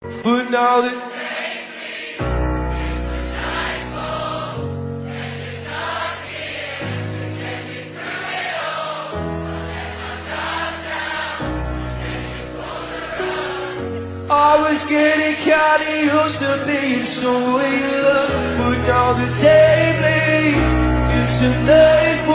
For now that I was getting kinda used to being so in love, but now the day bleeds into night.